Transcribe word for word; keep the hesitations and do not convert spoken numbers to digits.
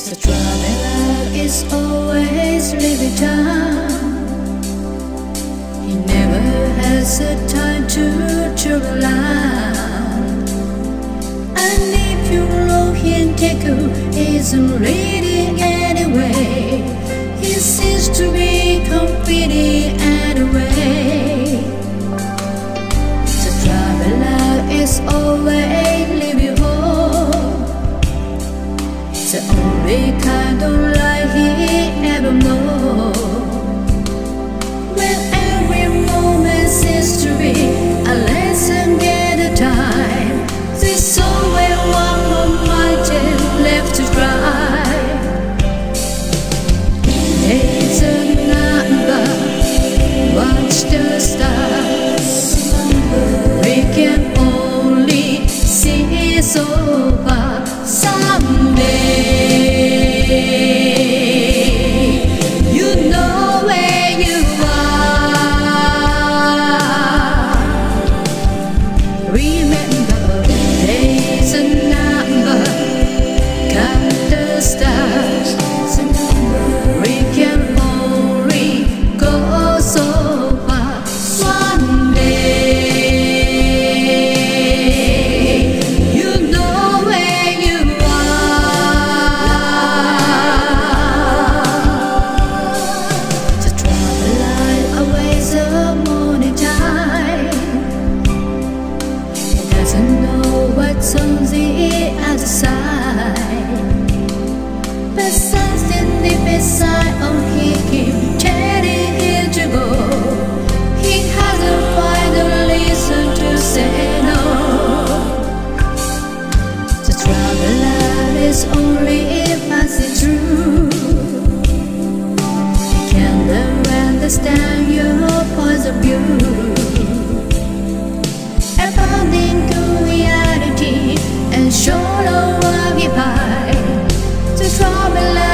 The traveler is always leaving town. He never has the time to turn around. And if you know him, KEIKO isn't reading anyway. He seems to be competing anyway. The traveler is always leaving home. The only kind of life he ever knows. When every moment seems to be a lesson at a time, there's always one more mountain left to climb. There's a number, watch the stars. We can only see so far. Someday you know where you are. Remember, there's a number, count the stars. We can only go so far. One day you know where you what's on the other side, but something deep inside of him keeps telling him to go. He hasn't found a reason to say no. The traveler is only passing through. He can never understand your point of view. And show no one by the trouble.